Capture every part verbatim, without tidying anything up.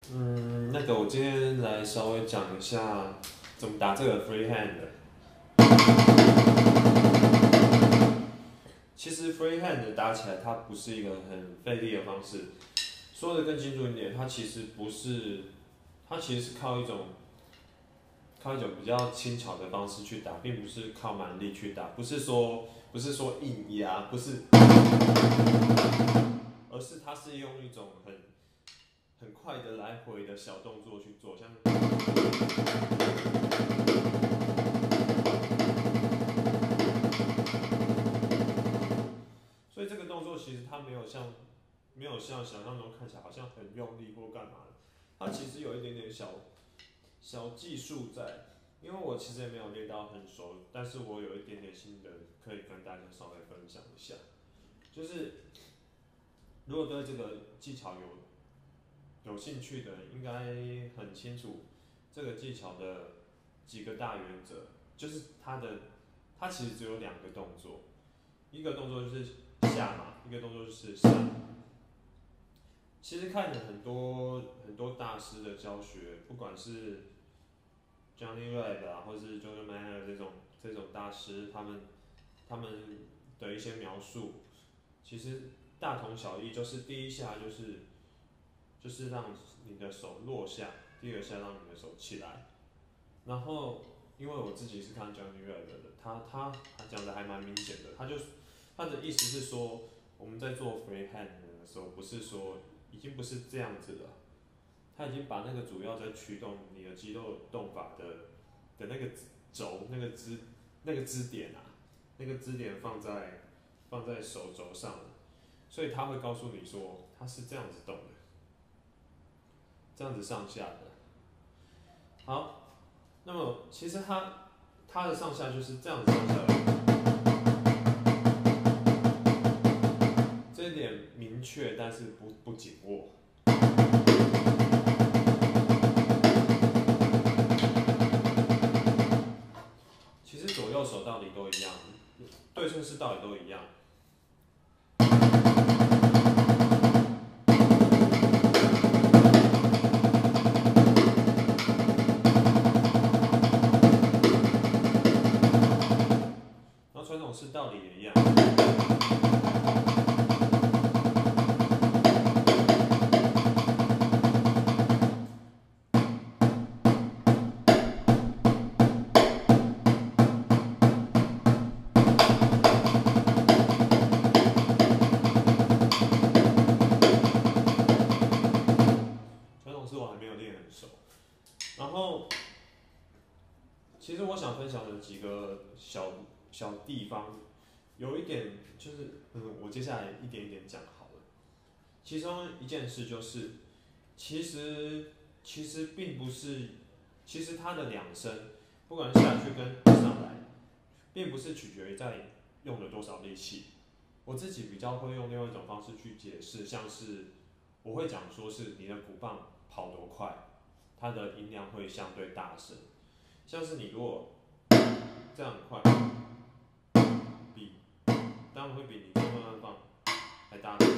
嗯，那个我今天来稍微讲一下怎么打这个 free hand 的。其实 free hand 打起来它不是一个很费力的方式，说的更清楚一点，它其实不是，它其实是靠一种靠一种比较轻巧的方式去打，并不是靠蛮力去打，不是说不是说硬压，不是，而是它是用一种很很快的来回的小动作去做，像。所以这个动作其实它没有像没有像想象中看起来好像很用力或干嘛的，它其实有一点点小小技术在。因为我其实也没有练到很熟，但是我有一点点心得可以跟大家稍微分享一下。就是如果对这个技巧有有兴趣的人，应该很清楚这个技巧的几个大原则，就是它的它其实只有两个动作，一个动作就是下嘛，一个动作就是上。其实看了很多很多大师的教学，不管是 Johnny Reb 啊，或是 Jordan Mayer 这种这种大师，他们他们的一些描述，其实大同小异，就是第一下就是就是让你的手落下，第二下让你的手起来。然后因为我自己是看 Johnny Reb 的，他他他讲的还蛮明显的，他就他的意思是说，我们在做 free hand 的时候，不是说已经不是这样子了。他已经把那个主要在驱动你的肌肉动法的的那个轴、那个支、那个支点啊，那个支点放在放在手肘上了，所以他会告诉你说，他是这样子动的，这样子上下的。好，那么其实他他的上下就是这样子上下的，这一点明确，但是不不紧握。其实左右手道理都一样，对称式道理都一样。然后传统式道理也一样。传统式我还没有练很熟。然后，其实我想分享的几个小小地方，有一点就是，嗯，我接下来一点一点讲好了。其中一件事就是，其实其实并不是，其实它的两声，不管是下去跟上来，并不是取决于在用了多少力气。我自己比较会用另外一种方式去解释，像是我会讲说是你的鼓棒跑多快，它的音量会相对大声。像是你如果这样快，比当然会比你这样慢慢放还大声，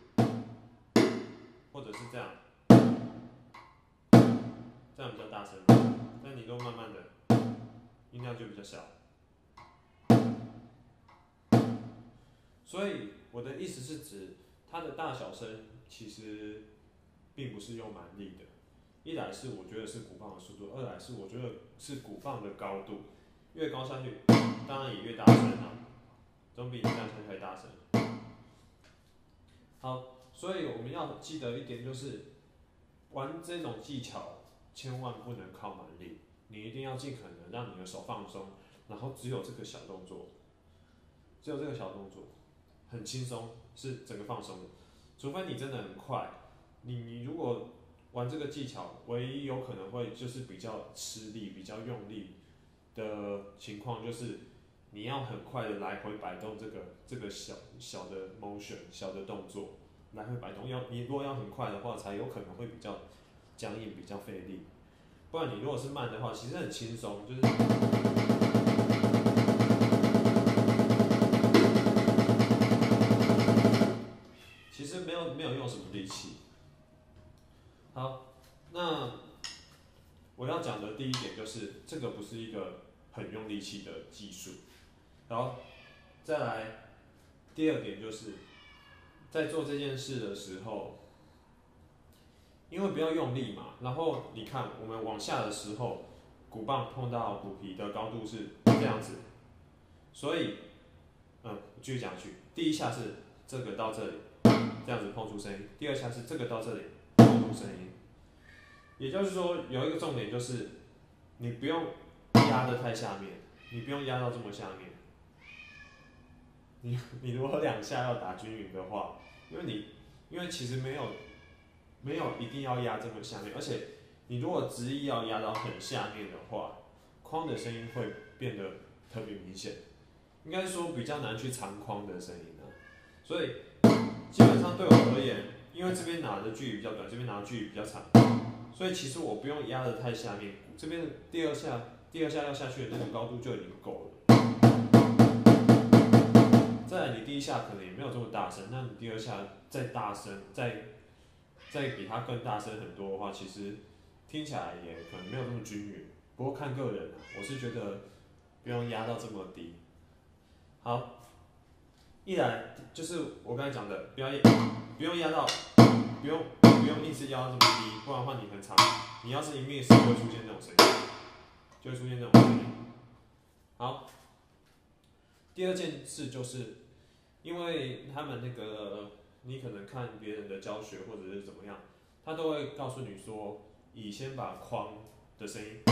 或者是这样，这样比较大声，但你都慢慢的，音量就比较小。所以我的意思是指，它的大小声其实并不是用蛮力的。一来是我觉得是鼓棒的速度，二来是我觉得是鼓棒的高度，越高下去，当然也越大声啊，总比你这样下去还大声。好，所以我们要记得一点就是，玩这种技巧千万不能靠蛮力，你一定要尽可能让你的手放松，然后只有这个小动作，只有这个小动作，很轻松，是整个放松的。除非你真的很快，你你如果玩这个技巧，唯一有可能会就是比较吃力、比较用力的情况，就是你要很快的来回摆动这个这个小小的 motion 小的动作，来回摆动。要你如果要很快的话，才有可能会比较僵硬、比较费力。不然你如果是慢的话，其实很轻松，就是其实没有没有用什么力气。好， 那我要讲的第一点就是，这个不是一个很用力气的技术。然后再来第二点就是，在做这件事的时候，因为不要用力嘛，然后你看我们往下的时候，鼓棒碰到鼓皮的高度是这样子，所以，嗯，继续讲下去，第一下是这个到这里，这样子碰出声音；第二下是这个到这里碰出声音。也就是说，有一个重点就是，你不用压得太下面，你不用压到这么下面。你你如果两下要打均匀的话，因为你因为其实没有没有一定要压这么下面，而且你如果执意要压到很下面的话，框的声音会变得特别明显，应该说比较难去藏框的声音啊。所以基本上对我而言，因为这边拿的距离比较短，这边拿的距离比较长，所以其实我不用压得太下面，这边第二下第二下要下去的那个高度就已经够了。再来，你第一下可能也没有这么大声，那你第二下再大声，再再比它更大声很多的话，其实听起来也可能没有这么均匀。不过看个人啊，我是觉得不用压到这么低。好，一来就是我刚才讲的，不要不用压到，不用不用硬是压到这么低，不然的话你很长，你要是一 miss 就会出现这种声音，就会出现这种声音。好，第二件事就是，因为他们那个你可能看别人的教学或者是怎么样，他都会告诉你说，以先把框的声音，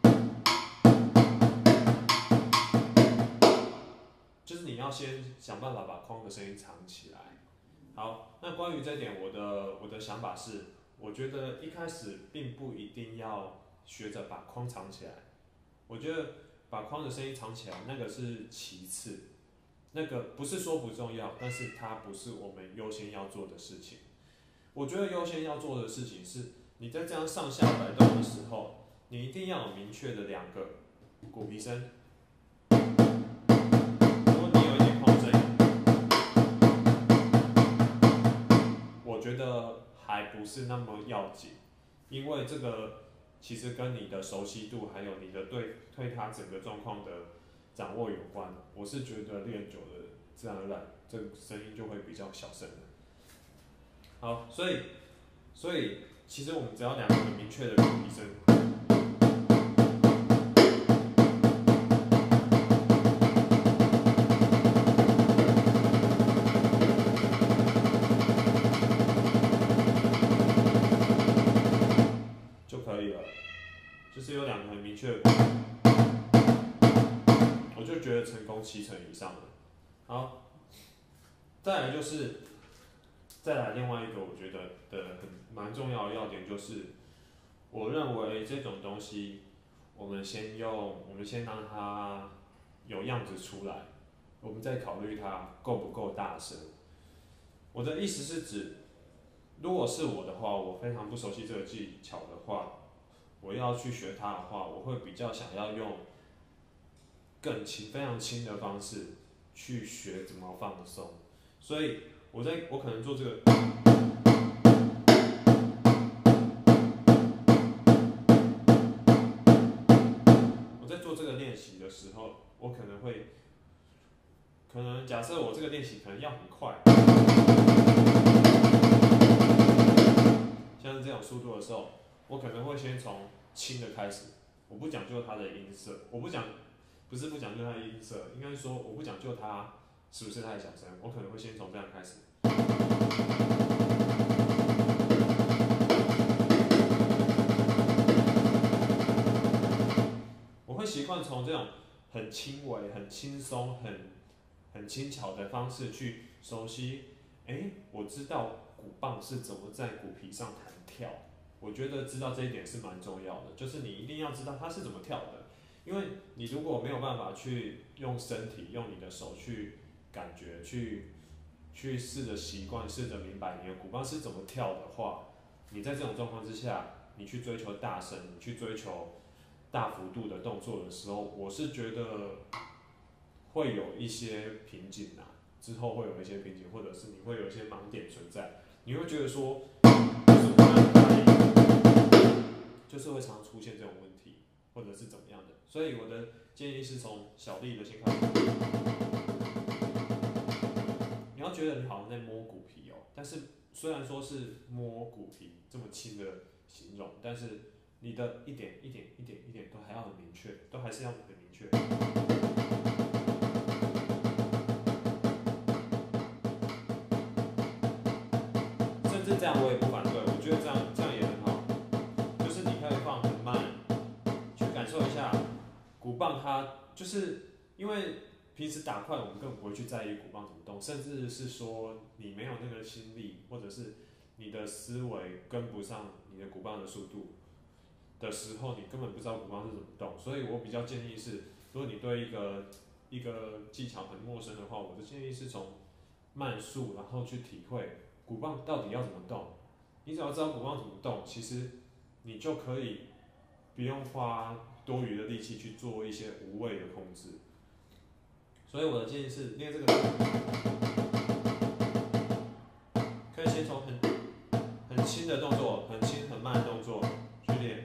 就是你要先想办法把框的声音藏起来。好，那关于这点，我的我的想法是，我觉得一开始并不一定要学着把框藏起来，我觉得把框的声音藏起来，那个是其次。那个不是说不重要，但是它不是我们优先要做的事情。我觉得优先要做的事情是，你在这样上下摆动的时候，你一定要有明确的两个鼓皮声。如果你有一点控制，我觉得还不是那么要紧，因为这个其实跟你的熟悉度，还有你的对对它整个状况的掌握有关。我是觉得练久了，自然而然这个声音就会比较小声的。好，所以所以其实我们只要两个很明确的鼓皮声，就可以了。就是有两个很明确的鼓，我就觉得成功七成以上了。好，再来就是，再来另外一个我觉得的很蛮重要的要点就是，我认为这种东西，我们先用，我们先让它有样子出来，我们再考虑它够不够大声。我的意思是指，如果是我的话，我非常不熟悉这个技巧的话，我要去学它的话，我会比较想要用更轻、非常轻的方式去学怎么放松。所以我在我可能做这个，我在做这个练习的时候，我可能会，可能假设我这个练习可能要很快，像是这种速度的时候，我可能会先从轻的开始，我不讲究它的音色，我不讲，不是不讲究它的音色，应该说我不讲究它是不是太小声，我可能会先从这样开始。我会习惯从这种很轻微、很轻松、很很轻巧的方式去熟悉。哎、欸，我知道鼓棒是怎么在鼓皮上弹跳。我觉得知道这一点是蛮重要的，就是你一定要知道它是怎么跳的，因为你如果没有办法去用身体、用你的手去感觉、去去试着习惯、试着明白你的鼓棒是怎么跳的话，你在这种状况之下，你去追求大声，你去追求大幅度的动作的时候，我是觉得会有一些瓶颈啊，之后会有一些瓶颈，或者是你会有一些盲点存在，你会觉得说，就是我就是会常常出现这种问题，或者是怎么样的。所以我的建议是从小力的先开始。你要觉得你好像在摸骨皮哦，但是虽然说是摸骨皮这么轻的形容，但是你的一点一点一点一点都还要很明确，都还是要很明确。甚至这样我也不反对，我觉得这样这样也很好，就是你可以放很慢，去感受一下鼓棒它，就是因为平时打快我们根本不会去在意鼓棒怎么动，甚至是说你没有那个心力，或者是你的思维跟不上你的鼓棒的速度的时候，你根本不知道鼓棒是怎么动。所以我比较建议是，如果你对一个一个技巧很陌生的话，我的建议是从慢速，然后去体会鼓棒到底要怎么动。你只要知道鼓棒怎么动，其实你就可以不用花多余的力气去做一些无谓的控制。所以我的建议是，练这个可以先从很很轻的动作，很轻很慢的动作去练。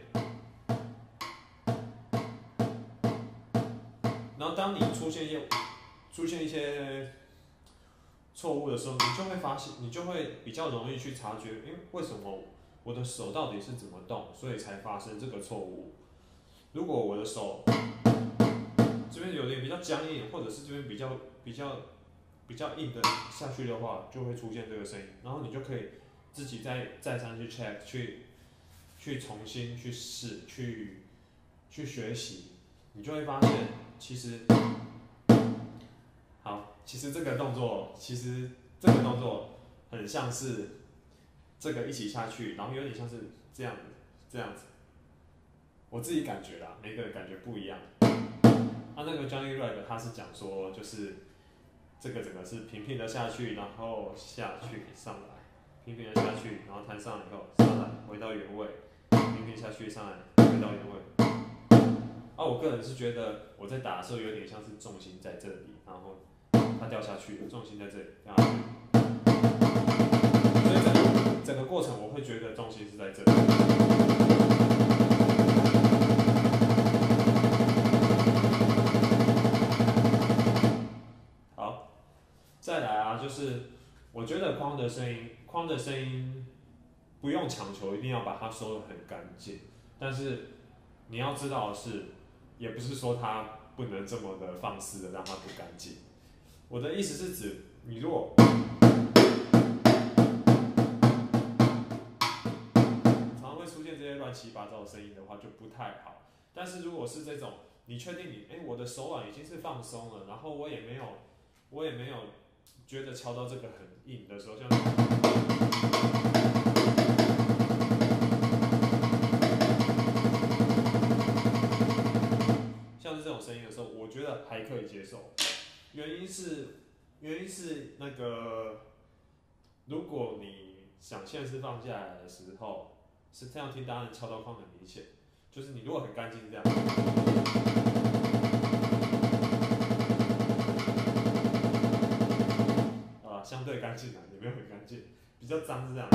然后当你出现一些出现一些错误的时候，你就会发现，你就会比较容易去察觉，因为为什么我的手到底是怎么动，所以才发生这个错误。如果我的手这边有点比较僵硬，或者是这边比较比较比较硬的下去的话，就会出现这个声音。然后你就可以自己再再三去 check， 去去重新去试，去去学习，你就会发现，其实好，其实这个动作，其实这个动作很像是这个一起下去，然后有点像是这样这样子。我自己感觉啦，每个人感觉不一样。他、啊、那个 Johnny Rag 他是讲说，就是这个整个是平平的下去，然后下去上来，平平的下去，然后弹上来以后上来回到原位，平平下去上来回到原位。啊，我个人是觉得我在打的时候有点像是重心在这里，然后它掉下去，重心在这里掉下去，所以整个整个过程我会觉得重心是在这里。好，再来啊，就是我觉得框的声音，框的声音不用强求一定要把它收得很干净，但是你要知道的是，也不是说它不能这么的放肆的让它不干净。我的意思是指，你如果常常会出现这些乱七八糟的声音的话，就不太好。但是如果是这种，你确定你，哎、欸，我的手腕已经是放松了，然后我也没有，我也没有觉得敲到这个很硬的时候，像像是这种声音的时候，我觉得还可以接受。原因是，原因是那个，如果你想线是放下来的时候，是这样听，当然敲到框很明显。就是你如果很干净这样，啊，相对干净啊，也没有很干净，比较脏是这样。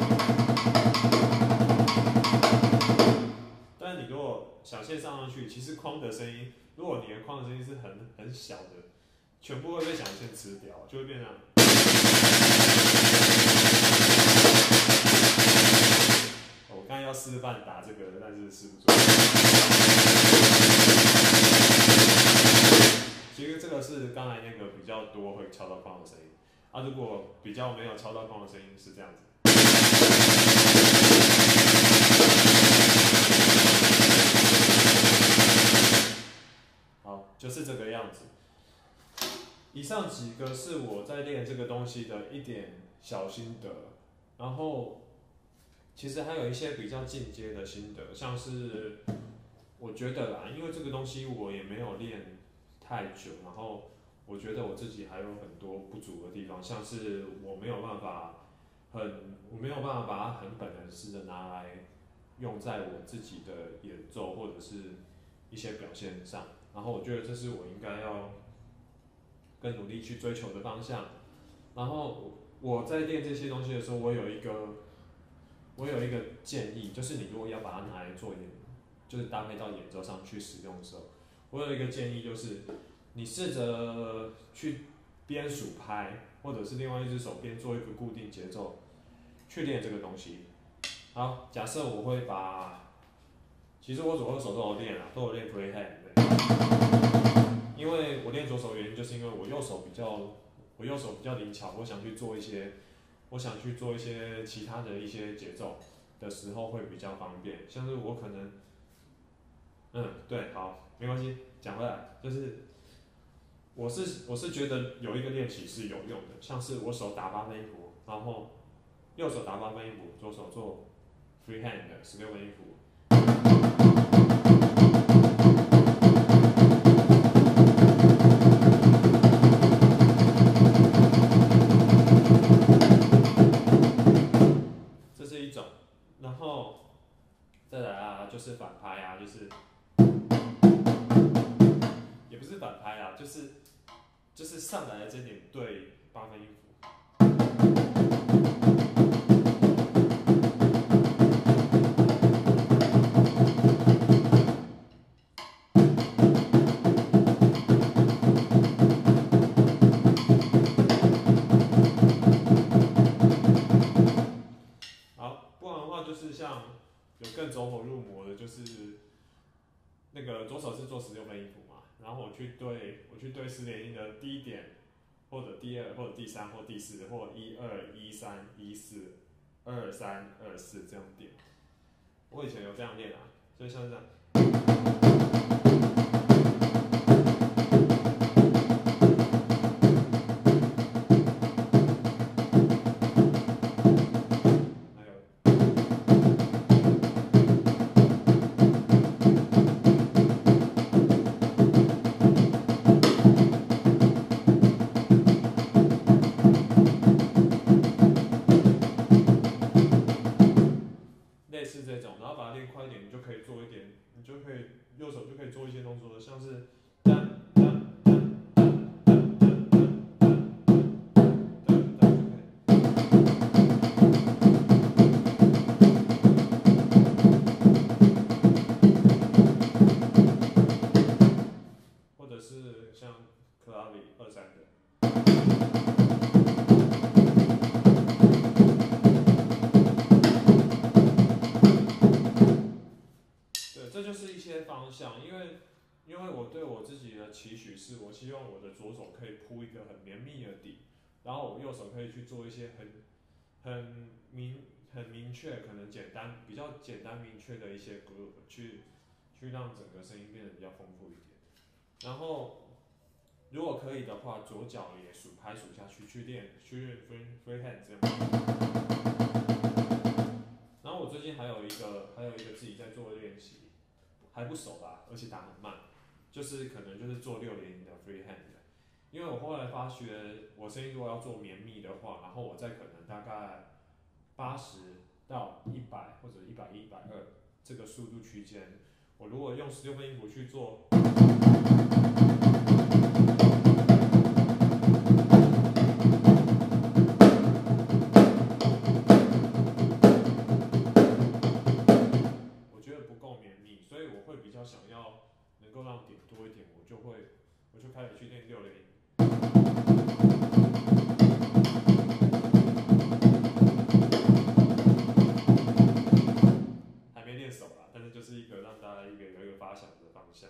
但是你如果想线上上去，其实框的声音，如果你的框的声音是很很小的，全部会被响线吃掉，就会变成。我刚才要示范打这个，但是示不出来。其实这个是刚才那个比较多会敲到框的声音，啊，如果比较没有敲到框的声音是这样子。好，就是这个样子。以上几个是我在练这个东西的一点小心得，然后其实还有一些比较进阶的心得，像是我觉得啦，因为这个东西我也没有练太久，然后我觉得我自己还有很多不足的地方，像是我没有办法很，我没有办法把它很本能式的拿来用在我自己的演奏或者是一些表现上，然后我觉得这是我应该要更努力去追求的方向。然后我在练这些东西的时候，我有一个我有一个建议，就是你如果要把它拿来做演，就是搭配到演奏上去使用的时候，我有一个建议，就是你试着去边数拍，或者是另外一只手边做一个固定节奏，去练这个东西。好，假设我会把，其实我左右手都有练啊，都有练 free hand 的，因为我练左手原因就是因为我右手比较，我右手比较灵巧，我想去做一些。我想去做一些其他的一些节奏的时候会比较方便，像是我可能，嗯，对，好，没关系，讲回来，就是我是我是觉得有一个练习是有用的，像是我手打八分音符，然后右手打八分音符，左手做 free hand 的十六分音符。然后再来啊，就是反拍啊，就是也不是反拍啊，就是就是上来的这点对八分音符。好，不然的话就是像有更走火入魔的，就是那个左手是做十六分音符嘛，然后我去对，我去对四连音的第一点，或者第二，或者第三，或第四，或一二一三一四二三二四这样点。我以前有这样练啊，就像这样。是这种，然后把它练快一点，你就可以做一点，你就可以右手就可以做一些动作，像是哒哒哒哒哒哒哒或者是像克拉比二三的。这就是一些方向，因为因为我对我自己的期许是，我希望我的左手可以铺一个很绵密的底，然后我右手可以去做一些很很明很明确，可能简单比较简单明确的一些 group， 去去让整个声音变得比较丰富一点。然后如果可以的话，左脚也数拍数下去，去练去练 free free hand 这样。然后我最近还有一个还有一个自己在做的练习。还不熟吧，而且打很慢，就是可能就是做六连音的 free hand 的，因为我后来发觉，我声音如果要做绵密的话，然后我在可能大概八十到一百或者一百一、一百二这个速度区间，我如果用十六分音符去做。比较想要能够让点多一点，我就会我就开始去练六连音。还没练熟啦，但是就是一个让大家一个有一个发想的方向。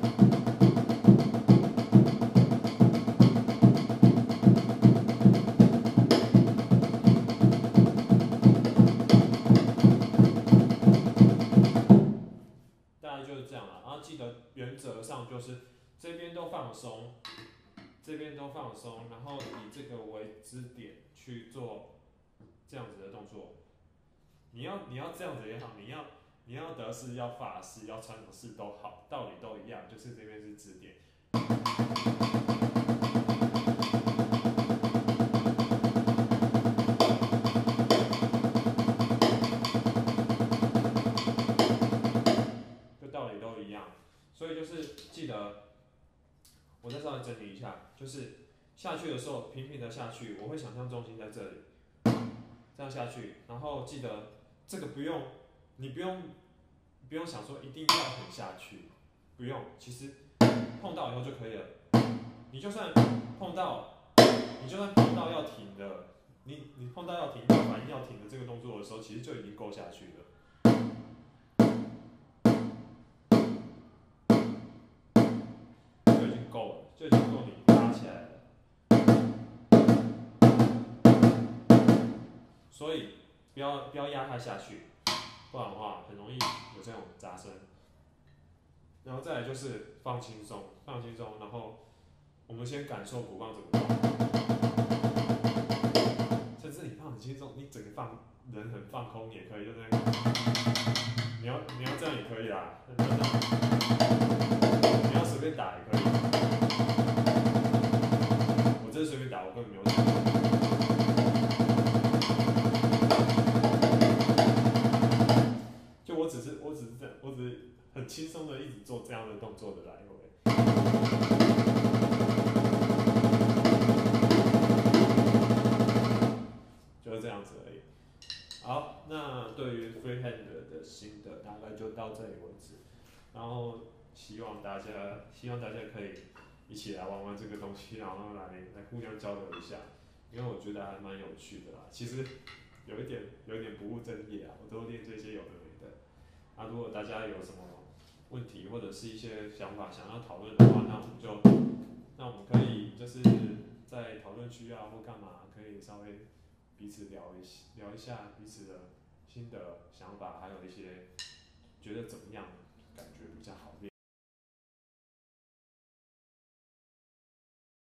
就是这样啦，然后记得原则上就是这边都放松，这边都放松，然后以这个为支点去做这样子的动作。你要你要这样子也好，你要你要德式要法式要传统式都好，道理都一样，就是这边是支点。所以就是记得，我再稍微整理一下，就是下去的时候平平的下去，我会想象重心在这里，这样下去，然后记得这个不用，你不用不用想说一定要很下去，不用，其实碰到以后就可以了。你就算碰到，你就算碰到要停的，你你碰到要停要反应要停的这个动作的时候，其实就已经够下去了。就已经够了，就已经够你拉起来了。所以不要不要压它下去，不然的话很容易有这种杂声。然后再来就是放轻松，放轻松，然后我们先感受鼓棒怎么动，甚至你放很轻松，你整个放人很放空也可以，对不对？你要你要这样也可以啦，你要随便打也可以。我这是随便打，我根本没有想。就我只是我只是这样，我只是很轻松的一直做这样的动作的来回。就是这样子而已。好，那对于 freehand 的心得大概就到这里为止。然后希望大家，希望大家可以一起来玩玩这个东西，然后来来互相交流一下，因为我觉得还蛮有趣的啦。其实有一点有一点不务正业啊，我都练这些有的没的。啊，如果大家有什么问题或者是一些想法想要讨论的话，那我们就那我们可以就是在讨论区啊或干嘛，可以稍微彼此聊一聊一下彼此的心得想法，还有一些觉得怎么样感觉比较好练。